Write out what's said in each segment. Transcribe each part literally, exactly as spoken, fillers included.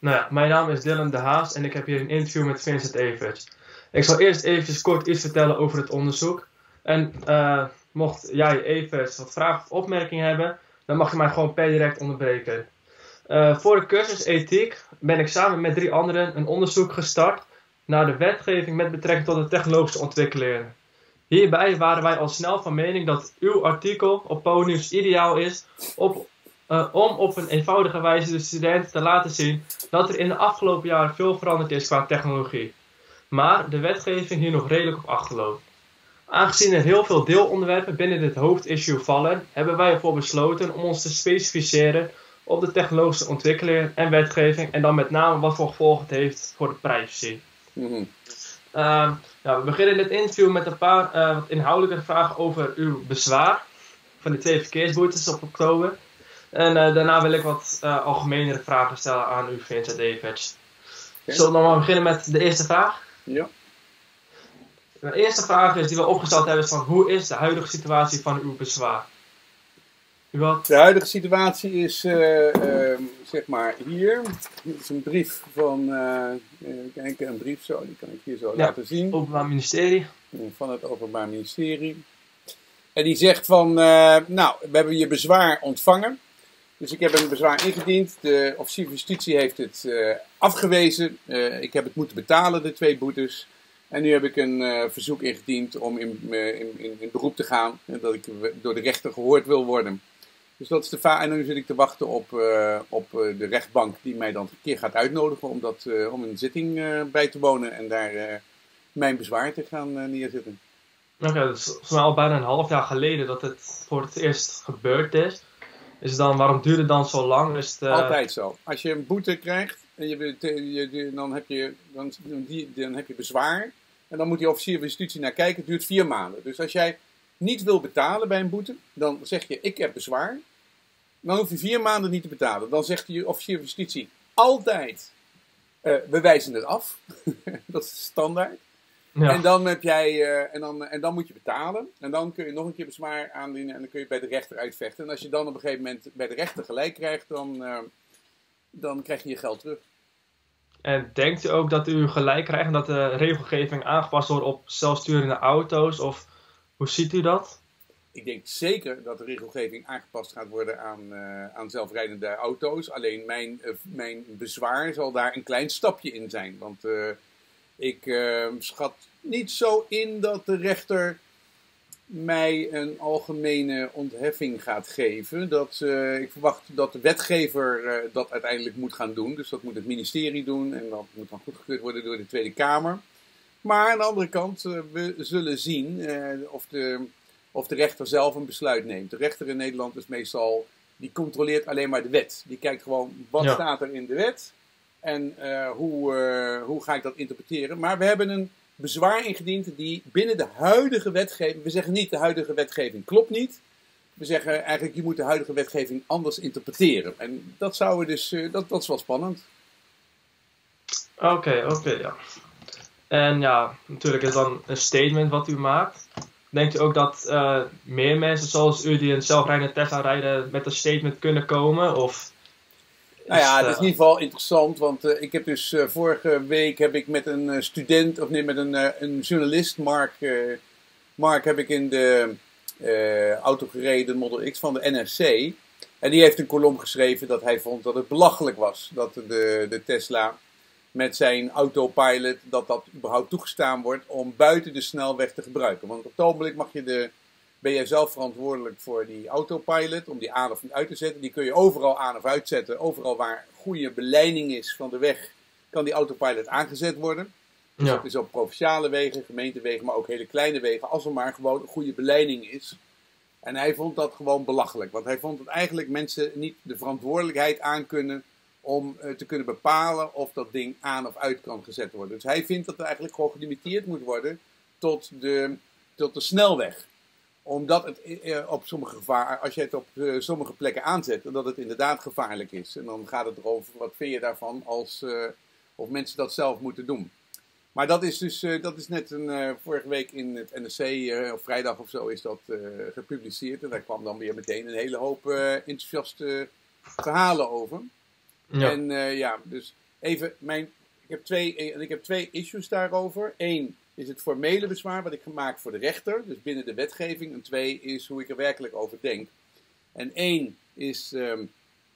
Nou ja, mijn naam is Dylan de Haas en ik heb hier een interview met Vincent Everts. Ik zal eerst eventjes kort iets vertellen over het onderzoek. En uh, mocht jij Everts wat vragen of opmerkingen hebben, dan mag je mij gewoon per direct onderbreken. Uh, voor de cursus ethiek ben ik samen met drie anderen een onderzoek gestart naar de wetgeving met betrekking tot de technologische ontwikkelingen. Hierbij waren wij al snel van mening dat uw artikel op PoNews ideaal is op, uh, om op een eenvoudige wijze de studenten te laten zien dat er in de afgelopen jaren veel veranderd is qua technologie. Maar de wetgeving hier nog redelijk op achterloopt. Aangezien er heel veel deelonderwerpen binnen dit hoofdissue vallen, hebben wij ervoor besloten om ons te specificeren op de technologische ontwikkelingen en wetgeving en dan met name wat voor gevolgen het heeft voor de privacy. Mm-hmm. Uh, ja, we beginnen dit interview met een paar uh, wat inhoudelijke vragen over uw bezwaar van de twee verkeersboetes op oktober. En uh, daarna wil ik wat uh, algemenere vragen stellen aan u, Vincent Everts. Okay. Zullen we dan maar beginnen met de eerste vraag? Ja. De eerste vraag is die we opgesteld hebben is van hoe is de huidige situatie van uw bezwaar? De huidige situatie is, uh, uh, zeg maar, hier. Dit is een brief van, uh, kijk, een brief zo, die kan ik hier zo ja, laten zien. Openbaar Ministerie. Van het Openbaar Ministerie. En die zegt van, uh, nou, we hebben je bezwaar ontvangen. Dus ik heb een bezwaar ingediend. De officier van justitie heeft het uh, afgewezen. Uh, ik heb het moeten betalen, de twee boetes. En nu heb ik een uh, verzoek ingediend om in, uh, in, in, in beroep te gaan. En dat ik door de rechter gehoord wil worden. Dus dat is de va- en nu zit ik te wachten op, uh, op uh, de rechtbank die mij dan een keer gaat uitnodigen om, dat, uh, om een zitting uh, bij te wonen en daar uh, mijn bezwaar te gaan uh, neerzetten. Oké, okay, dus het is al bijna een half jaar geleden dat het voor het eerst gebeurd is. Is dan, waarom duurt het dan zo lang? Is het, uh... Altijd zo. Als je een boete krijgt, en je, je, je, dan, heb je, dan, die, dan heb je bezwaar en dan moet die officier van justitie naar kijken. Het duurt vier maanden. Dus als jij niet wil betalen bij een boete, dan zeg je ik heb bezwaar. Dan hoef je vier maanden niet te betalen. Dan zegt de officier van justitie altijd, uh, we wijzen het af. Dat is standaard. Ja. En, dan heb jij, uh, en, dan, en dan moet je betalen. En dan kun je nog een keer bezwaar aandienen en dan kun je bij de rechter uitvechten. En als je dan op een gegeven moment bij de rechter gelijk krijgt, dan, uh, dan krijg je je geld terug. En denkt u ook dat u gelijk krijgt en dat de regelgeving aangepast wordt op zelfsturende auto's? Of hoe ziet u dat? Ik denk zeker dat de regelgeving aangepast gaat worden aan, uh, aan zelfrijdende auto's. Alleen mijn, uh, mijn bezwaar zal daar een klein stapje in zijn. Want uh, ik uh, schat niet zo in dat de rechter mij een algemene ontheffing gaat geven. Dat, uh, ik verwacht dat de wetgever uh, dat uiteindelijk moet gaan doen. Dus dat moet het ministerie doen en dat moet dan goedgekeurd worden door de Tweede Kamer. Maar aan de andere kant, uh, we zullen zien uh, of de... Of de rechter zelf een besluit neemt. De rechter in Nederland is meestal, die controleert alleen maar de wet. Die kijkt gewoon, wat ja. staat er in de wet? En uh, hoe, uh, hoe ga ik dat interpreteren? Maar we hebben een bezwaar ingediend die binnen de huidige wetgeving... We zeggen niet, de huidige wetgeving klopt niet. We zeggen eigenlijk, je moet de huidige wetgeving anders interpreteren. En dat zou we dus, uh, dat, dat is wel spannend. Oké, okay, oké, okay, ja. En ja, natuurlijk is dan een statement wat u maakt... Denkt u ook dat uh, meer mensen zoals u die een zelfrijdende Tesla rijden met een statement kunnen komen? Of nou ja, het is in ieder geval interessant, want uh, ik heb dus uh, vorige week heb ik met een uh, student, of nee, met een, uh, een journalist, Mark, uh, Mark heb ik in de uh, auto gereden, Model X van de N R C. En die heeft een column geschreven dat hij vond dat het belachelijk was dat de, de Tesla met zijn autopilot, dat dat überhaupt toegestaan wordt om buiten de snelweg te gebruiken. Want op het ogenblik mag je de, ben jij zelf verantwoordelijk voor die autopilot, om die aan of uit te zetten. Die kun je overal aan of uitzetten. Overal waar goede beleiding is van de weg, kan die autopilot aangezet worden. Dus ja. Dat is op provinciale wegen, gemeentewegen, maar ook hele kleine wegen, als er maar gewoon een goede beleiding is. En hij vond dat gewoon belachelijk. Want hij vond dat eigenlijk mensen niet de verantwoordelijkheid aankunnen om uh, te kunnen bepalen of dat ding aan of uit kan gezet worden. Dus hij vindt dat er eigenlijk gewoon gelimiteerd moet worden tot de, tot de snelweg. Omdat het uh, op sommige gevaar, als je het op uh, sommige plekken aanzet, dat het inderdaad gevaarlijk is. En dan gaat het erover, wat vind je daarvan, als, uh, of mensen dat zelf moeten doen. Maar dat is dus, uh, dat is net een, uh, vorige week in het N R C, uh, of vrijdag of zo, is dat uh, gepubliceerd. En daar kwam dan weer meteen een hele hoop uh, enthousiaste verhalen over. Ja. En uh, ja, dus even mijn... Ik heb, twee, ik heb twee issues daarover. Eén is het formele bezwaar wat ik gemaakt voor de rechter. Dus binnen de wetgeving. En twee is hoe ik er werkelijk over denk. En één is... Um,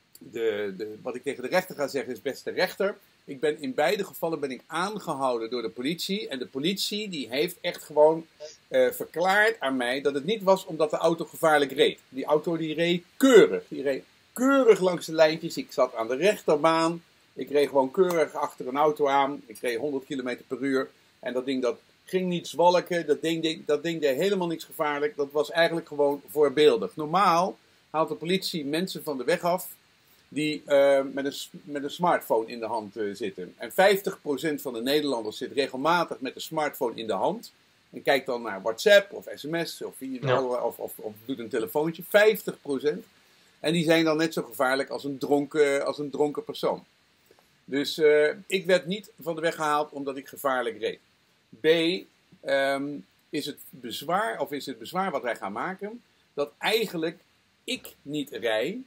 de, de, wat ik tegen de rechter ga zeggen is, beste rechter... Ik ben in beide gevallen ben ik aangehouden door de politie. En de politie die heeft echt gewoon uh, verklaard aan mij dat het niet was omdat de auto gevaarlijk reed. Die auto die reed keurig. Die reed keurig langs de lijntjes. Ik zat aan de rechterbaan. Ik reed gewoon keurig achter een auto aan. Ik reed honderd kilometer per uur. En dat ding dat ging niet zwalken. Dat ding, dat ding deed helemaal niks gevaarlijk. Dat was eigenlijk gewoon voorbeeldig. Normaal haalt de politie mensen van de weg af die uh, met, een, met een smartphone in de hand uh, zitten. En vijftig procent van de Nederlanders zit regelmatig met een smartphone in de hand. En kijkt dan naar WhatsApp of sms of, ja. of, of, of doet een telefoontje. vijftig procent. En die zijn dan net zo gevaarlijk als een dronken, als een dronken persoon. Dus uh, ik werd niet van de weg gehaald omdat ik gevaarlijk reed. B, um, is het bezwaar, of is het bezwaar wat wij gaan maken, dat eigenlijk ik niet rij,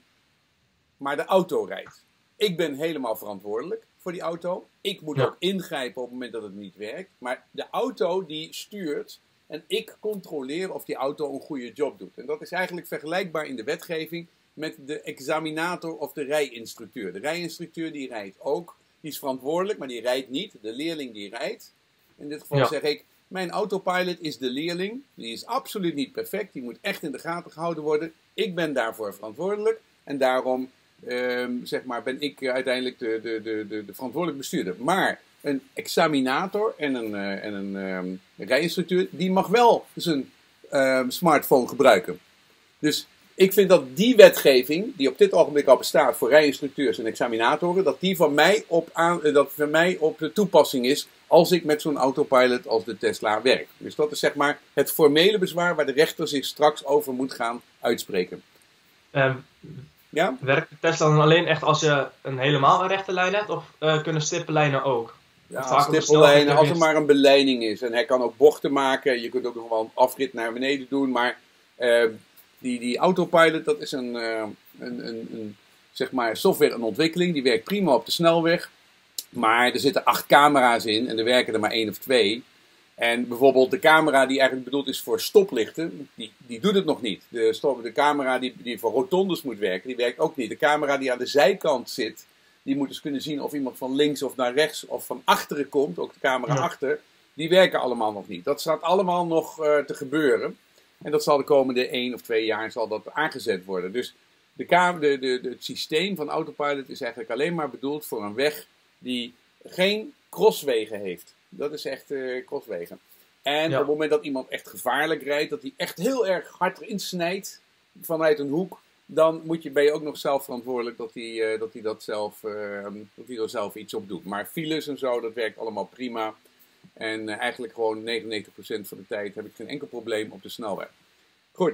maar de auto rijdt. Ik ben helemaal verantwoordelijk voor die auto. Ik moet ja. ook ingrijpen op het moment dat het niet werkt. Maar de auto die stuurt en ik controleer of die auto een goede job doet. En dat is eigenlijk vergelijkbaar in de wetgeving met de examinator of de rijinstructeur. De rijinstructeur die rijdt ook. Die is verantwoordelijk, maar die rijdt niet. De leerling die rijdt. In dit geval ja. zeg ik, mijn autopilot is de leerling. Die is absoluut niet perfect. Die moet echt in de gaten gehouden worden. Ik ben daarvoor verantwoordelijk. En daarom um, zeg maar, ben ik uiteindelijk de, de, de, de, de verantwoordelijk bestuurder. Maar een examinator en een, uh, en een um, rijinstructeur, die mag wel zijn um, smartphone gebruiken. Dus ik vind dat die wetgeving, die op dit ogenblik al bestaat voor rijinstructeurs en examinatoren, dat die van mij op, aan, dat van mij op de toepassing is als ik met zo'n autopilot als de Tesla werk. Dus dat is zeg maar het formele bezwaar waar de rechter zich straks over moet gaan uitspreken. Um, ja? Werkt de Tesla dan alleen echt als je een helemaal een rechte lijn hebt, of uh, kunnen stippenlijnen ook? Ja, stippellijnen, als er maar een beleiding is. En hij kan ook bochten maken, je kunt ook nog wel een afrit naar beneden doen, maar uh, die, die autopilot, dat is een, uh, een, een, een zeg maar software, een ontwikkeling, die werkt prima op de snelweg. Maar er zitten acht camera's in en er werken er maar één of twee. En bijvoorbeeld de camera die eigenlijk bedoeld is voor stoplichten, die, die doet het nog niet. De, stop, de camera die, die voor rotondes moet werken, die werkt ook niet. De camera die aan de zijkant zit, die moet dus kunnen zien of iemand van links of naar rechts of van achteren komt, ook de camera ja. achter, die werken allemaal nog niet. Dat staat allemaal nog uh, te gebeuren. En dat zal de komende één of twee jaar zal dat aangezet worden. Dus de, de, de, de, het systeem van autopilot is eigenlijk alleen maar bedoeld voor een weg die geen crosswegen heeft. Dat is echt uh, crosswegen. En ja. op het moment dat iemand echt gevaarlijk rijdt, dat hij echt heel erg hard insnijdt vanuit een hoek, dan moet je, ben je ook nog zelf verantwoordelijk dat hij, uh, dat, hij dat, zelf, uh, dat hij er zelf iets op doet. Maar files en zo, dat werkt allemaal prima. En uh, eigenlijk gewoon negenennegentig procent van de tijd heb ik geen enkel probleem op de snelweg. Goed.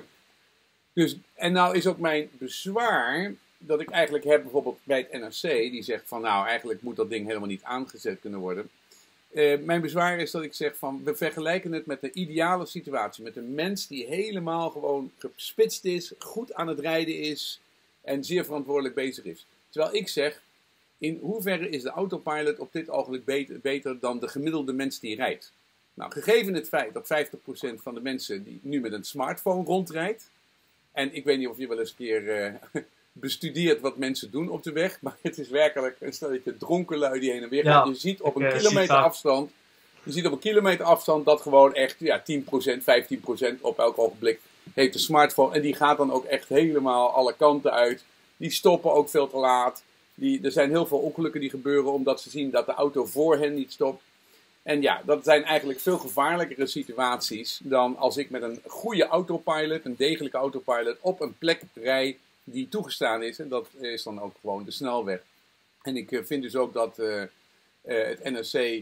Dus, en nou is ook mijn bezwaar dat ik eigenlijk heb bijvoorbeeld bij het N R C, die zegt van nou eigenlijk moet dat ding helemaal niet aangezet kunnen worden. Uh, mijn bezwaar is dat ik zeg van we vergelijken het met de ideale situatie. Met een mens die helemaal gewoon gespitst is, goed aan het rijden is en zeer verantwoordelijk bezig is. Terwijl ik zeg, in hoeverre is de autopilot op dit ogenblik beter, beter dan de gemiddelde mens die rijdt? Nou, gegeven het feit dat vijftig procent van de mensen die nu met een smartphone rondrijdt, en ik weet niet of je wel eens een keer uh, bestudeert wat mensen doen op de weg, maar het is werkelijk een stelletje dronken lui die heen en weer gaan. Ja, je ziet op een uh, kilometer afstand, je ziet op een kilometer afstand dat gewoon echt ja, tien procent, vijftien procent op elk ogenblik heeft een smartphone. En die gaat dan ook echt helemaal alle kanten uit. Die stoppen ook veel te laat. Die, er zijn heel veel ongelukken die gebeuren omdat ze zien dat de auto voor hen niet stopt. En ja, dat zijn eigenlijk veel gevaarlijkere situaties dan als ik met een goede autopilot, een degelijke autopilot, op een plek rij die toegestaan is. En dat is dan ook gewoon de snelweg. En ik vind dus ook dat uh, uh, het N R C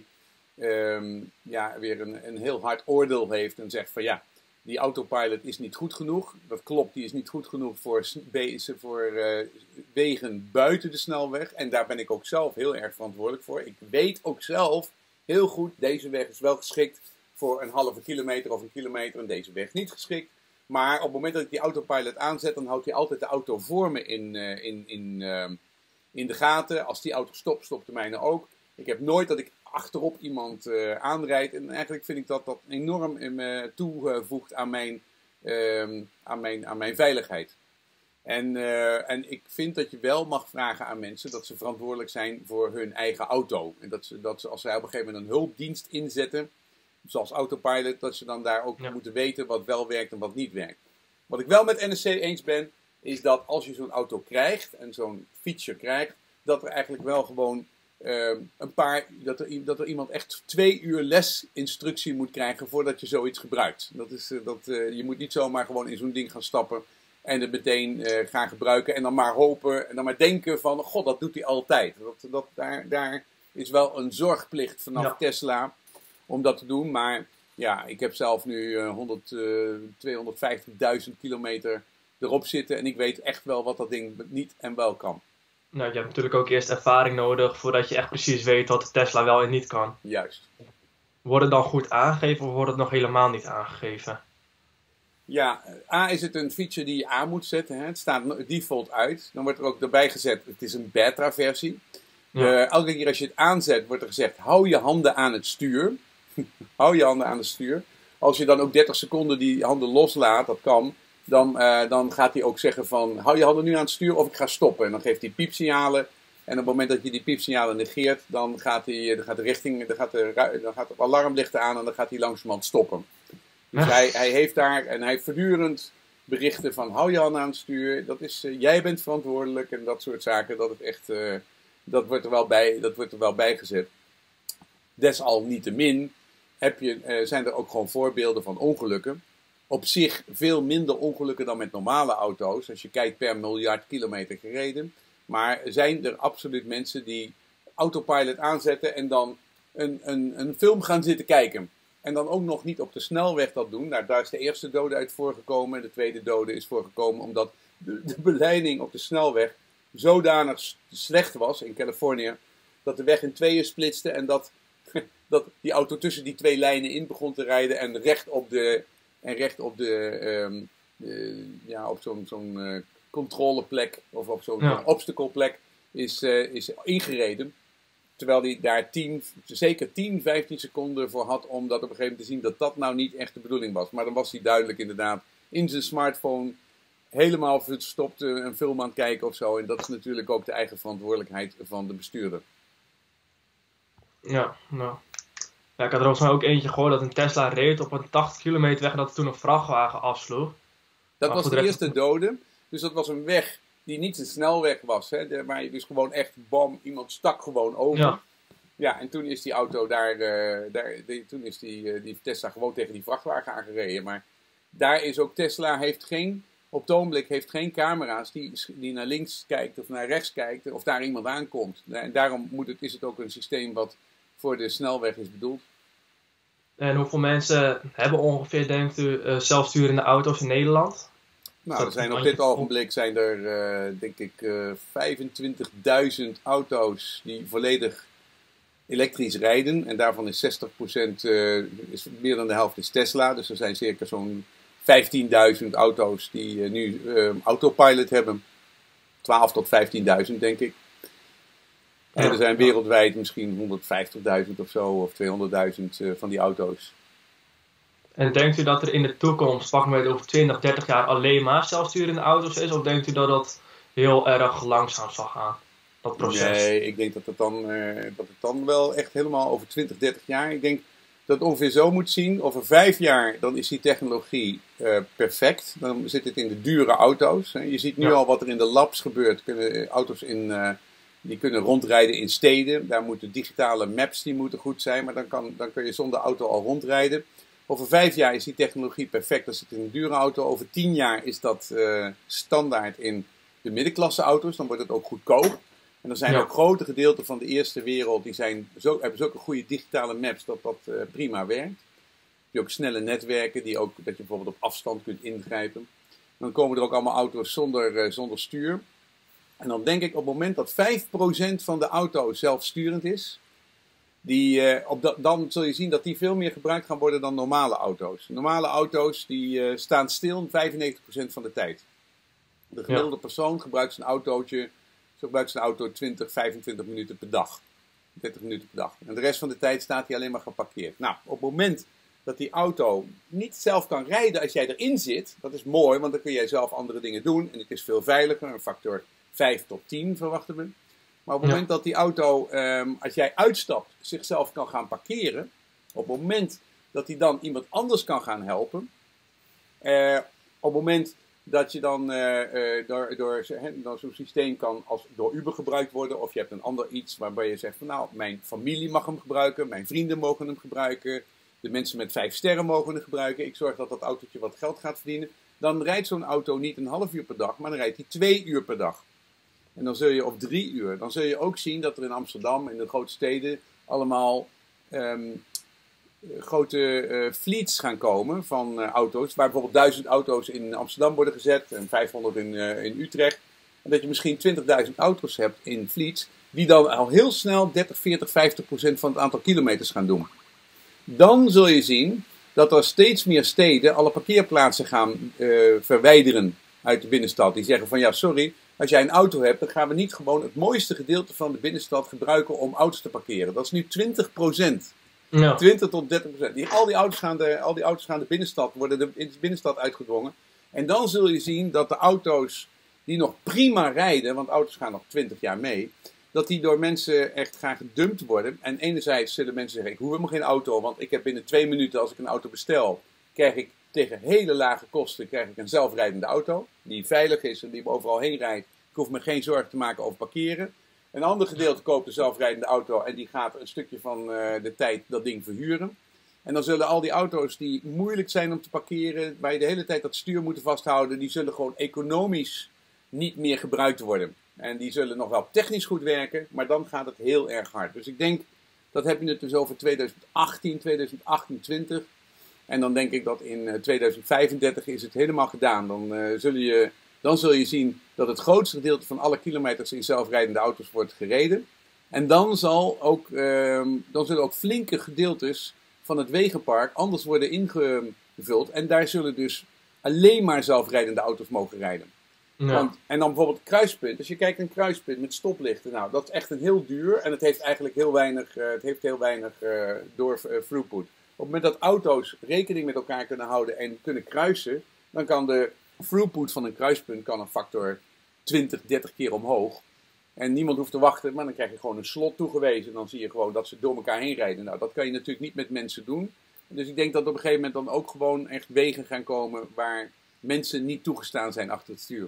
um, ja, weer een, een heel hard oordeel heeft en zegt van ja, die autopilot is niet goed genoeg. Dat klopt, die is niet goed genoeg voor, voor uh, wegen buiten de snelweg. En daar ben ik ook zelf heel erg verantwoordelijk voor. Ik weet ook zelf heel goed, deze weg is wel geschikt voor een halve kilometer of een kilometer en deze weg niet geschikt. Maar op het moment dat ik die autopilot aanzet, dan houdt hij altijd de auto voor me in, uh, in, in, uh, in de gaten. Als die auto stopt, stopt de mijne ook. Ik heb nooit dat ik achterop iemand uh, aanrijd. En eigenlijk vind ik dat dat enorm uh, toevoegt aan mijn, uh, aan, mijn, aan mijn veiligheid. En, uh, en ik vind dat je wel mag vragen aan mensen dat ze verantwoordelijk zijn voor hun eigen auto. En dat ze, dat ze als zij op een gegeven moment een hulpdienst inzetten, zoals Autopilot, dat ze dan daar ook ja. moeten weten wat wel werkt en wat niet werkt. Wat ik wel met N S C eens ben, is dat als je zo'n auto krijgt en zo'n feature krijgt, dat er eigenlijk wel gewoon uh, een paar, dat er, dat er iemand echt twee uur lesinstructie moet krijgen voordat je zoiets gebruikt. Dat is, uh, dat, uh, je moet niet zomaar gewoon in zo'n ding gaan stappen en het meteen uh, gaan gebruiken en dan maar hopen en dan maar denken van, god, dat doet hij altijd. Dat, dat, daar, daar is wel een zorgplicht vanaf ja. Tesla om dat te doen, maar ja, ik heb zelf nu uh, honderd, uh, tweehonderdvijftigduizend kilometer erop zitten en ik weet echt wel wat dat ding niet en wel kan. Nou, je hebt natuurlijk ook eerst ervaring nodig voordat je echt precies weet wat de Tesla wel en niet kan. Juist. Wordt het dan goed aangegeven of wordt het nog helemaal niet aangegeven? Ja, A is het een feature die je aan moet zetten. Hè? Het staat default uit. Dan wordt er ook erbij gezet, het is een beta versie. Ja. Uh, elke keer als je het aanzet wordt er gezegd, hou je handen aan het stuur. hou je handen aan het stuur. Als je dan ook dertig seconden die handen loslaat, dat kan, dan, uh, dan gaat hij ook zeggen van, hou je handen nu aan het stuur of ik ga stoppen. En dan geeft hij piepsignalen. En op het moment dat je die piepsignalen negeert, dan gaat, hij, dan gaat de richting, dan gaat, de, dan gaat het alarmlichten aan en dan gaat hij langzamerhand stoppen. Dus hij, hij heeft daar, en hij heeft voortdurend berichten van, hou je handen aan het stuur, dat is, uh, jij bent verantwoordelijk en dat soort zaken. Dat, het echt, uh, dat, wordt er wel bij, dat wordt er wel bijgezet. Desalniettemin heb je, uh, zijn er ook gewoon voorbeelden van ongelukken. Op zich veel minder ongelukken dan met normale auto's, als je kijkt per miljard kilometer gereden. Maar zijn er absoluut mensen die Autopilot aanzetten en dan een, een, een film gaan zitten kijken. En dan ook nog niet op de snelweg dat doen. Nou, daar is de eerste dode uit voorgekomen. De tweede dode is voorgekomen omdat de, de beleiding op de snelweg zodanig slecht was in Californië, dat de weg in tweeën splitste en dat, dat die auto tussen die twee lijnen in begon te rijden en recht op de, en recht op de, um, de ja, op zo'n, zo'n uh, controleplek of op zo'n ja. obstacleplek is, uh, is ingereden. Terwijl hij daar tien, zeker tien, vijftien seconden voor had om dat op een gegeven moment te zien dat dat nou niet echt de bedoeling was. Maar dan was hij duidelijk inderdaad in zijn smartphone helemaal verstopt een film aan het kijken of zo. En dat is natuurlijk ook de eigen verantwoordelijkheid van de bestuurder. Ja, nou. Ja, ik had er volgens mij ook eentje gehoord dat een Tesla reed op een tachtig kilometer weg en dat toen een vrachtwagen afsloeg. Dat maar was de eerste dode. Dus dat was een weg die niet een snelweg was. Hè, de, waar je dus gewoon echt, bam, iemand stak gewoon over. Ja, ja en toen is die auto daar, uh, daar die, toen is die, uh, die Tesla gewoon tegen die vrachtwagen aangereden. Maar daar is ook, Tesla heeft geen, op het ogenblik heeft geen camera's die, die naar links kijkt of naar rechts kijkt of daar iemand aankomt. En daarom moet het, is het ook een systeem wat voor de snelweg is bedoeld. En hoeveel mensen hebben ongeveer, denkt u, uh, zelfsturende auto's in Nederland? Nou, er zijn op dit ogenblik zijn er, uh, denk ik, uh, vijfentwintigduizend auto's die volledig elektrisch rijden. En daarvan is zestig procent, uh, is meer dan de helft is Tesla. Dus er zijn circa zo'n vijftienduizend auto's die uh, nu uh, Autopilot hebben. twaalf tot vijftienduizend, denk ik. En er zijn wereldwijd misschien honderdvijftigduizend of zo, of tweehonderdduizend uh, van die auto's. En denkt u dat er in de toekomst, pak maar over twintig, dertig jaar, alleen maar zelfsturende auto's is? Of denkt u dat dat heel erg langzaam zal gaan, dat proces? Nee, ik denk dat het dan, uh, dat het dan wel echt helemaal over twintig, dertig jaar... Ik denk dat het ongeveer zo moet zien. Over vijf jaar, dan is die technologie uh, perfect. Dan zit het in de dure auto's. Hè. Je ziet nu ja. al wat er in de labs gebeurt. Kunnen auto's in... Uh, Die kunnen rondrijden in steden. Daar moeten digitale maps die moeten goed zijn. Maar dan, kan, dan kun je zonder auto al rondrijden. Over vijf jaar is die technologie perfect. Dat zit in een dure auto. Over tien jaar is dat uh, standaard in de middenklasse auto's. Dan wordt het ook goedkoop. En er zijn ja. ook grote gedeelten van de eerste wereld. Die zijn zo, hebben zulke goede digitale maps dat dat uh, prima werkt. Je hebt ook snelle netwerken. Die ook, dat je bijvoorbeeld op afstand kunt ingrijpen. Dan komen er ook allemaal auto's zonder, uh, zonder stuur. En dan denk ik op het moment dat vijf procent van de auto zelfsturend is, die, uh, op da- dan zul je zien dat die veel meer gebruikt gaan worden dan normale auto's. Normale auto's die uh, staan stil vijfennegentig procent van de tijd. De gemiddelde ja. persoon gebruikt zijn autootje Zo gebruikt zijn auto twintig, vijfentwintig minuten per dag. dertig minuten per dag. En de rest van de tijd staat hij alleen maar geparkeerd. Nou, op het moment dat die auto niet zelf kan rijden als jij erin zit, dat is mooi, want dan kun jij zelf andere dingen doen. En het is veel veiliger, een factor vijf tot tien verwachten we. Maar op het ja. moment dat die auto, um, als jij uitstapt, zichzelf kan gaan parkeren. Op het moment dat hij dan iemand anders kan gaan helpen. Uh, op het moment dat je dan uh, uh, door, door, door zo'n systeem kan als door Uber gebruikt worden. Of je hebt een ander iets waarbij je zegt van nou, mijn familie mag hem gebruiken. Mijn vrienden mogen hem gebruiken. De mensen met vijf sterren mogen hem gebruiken. Ik zorg dat dat autootje wat geld gaat verdienen. Dan rijdt zo'n auto niet een half uur per dag, maar dan rijdt hij twee uur per dag. En dan zul je, of drie uur, dan zul je ook zien dat er in Amsterdam, in de grote steden, allemaal um, grote uh, fleets gaan komen van uh, auto's. Waar bijvoorbeeld duizend auto's in Amsterdam worden gezet en vijfhonderd in, uh, in Utrecht. En dat je misschien twintigduizend auto's hebt in fleets, die dan al heel snel dertig, veertig, vijftig procent van het aantal kilometers gaan doen. Dan zul je zien dat er steeds meer steden alle parkeerplaatsen gaan uh, verwijderen uit de binnenstad. Die zeggen van ja, sorry, als jij een auto hebt, dan gaan we niet gewoon het mooiste gedeelte van de binnenstad gebruiken om auto's te parkeren. Dat is nu twintig procent. Ja. twintig tot dertig procent. Die, al, die auto's gaan de, al die auto's gaan de binnenstad, worden de, in de binnenstad uitgedrongen. En dan zul je zien dat de auto's die nog prima rijden, want auto's gaan nog twintig jaar mee, dat die door mensen echt gaan gedumpt worden. En enerzijds zullen mensen zeggen, ik hoef helemaal geen auto, want ik heb binnen twee minuten als ik een auto bestel, krijg ik tegen hele lage kosten krijg ik een zelfrijdende auto. Die veilig is en die overal heen rijdt. Ik hoef me geen zorgen te maken over parkeren. Een ander gedeelte koopt een zelfrijdende auto en die gaat een stukje van uh, de tijd dat ding verhuren. En dan zullen al die auto's die moeilijk zijn om te parkeren, waar je de hele tijd dat stuur moet vasthouden, die zullen gewoon economisch niet meer gebruikt worden. En die zullen nog wel technisch goed werken, maar dan gaat het heel erg hard. Dus ik denk, dat heb je het dus over twintig achttien, twintig achtentwintig. En dan denk ik dat in tweeduizend vijfendertig is het helemaal gedaan. Dan, uh, zul je, dan zul je zien dat het grootste gedeelte van alle kilometers in zelfrijdende auto's wordt gereden. En dan, zal ook, uh, dan zullen ook flinke gedeeltes van het wegenpark anders worden ingevuld. En daar zullen dus alleen maar zelfrijdende auto's mogen rijden. Ja. Want, en dan bijvoorbeeld het kruispunt. Als je kijkt naar een kruispunt met stoplichten. Nou, dat is echt een heel duur. En het heeft eigenlijk heel weinig, uh, het heeft heel weinig uh, door uh, throughput. Op het moment dat auto's rekening met elkaar kunnen houden en kunnen kruisen, dan kan de throughput van een kruispunt kan een factor twintig, dertig keer omhoog. En niemand hoeft te wachten, maar dan krijg je gewoon een slot toegewezen. En dan zie je gewoon dat ze door elkaar heen rijden. Nou, dat kan je natuurlijk niet met mensen doen. Dus ik denk dat op een gegeven moment dan ook gewoon echt wegen gaan komen waar mensen niet toegestaan zijn achter het stuur.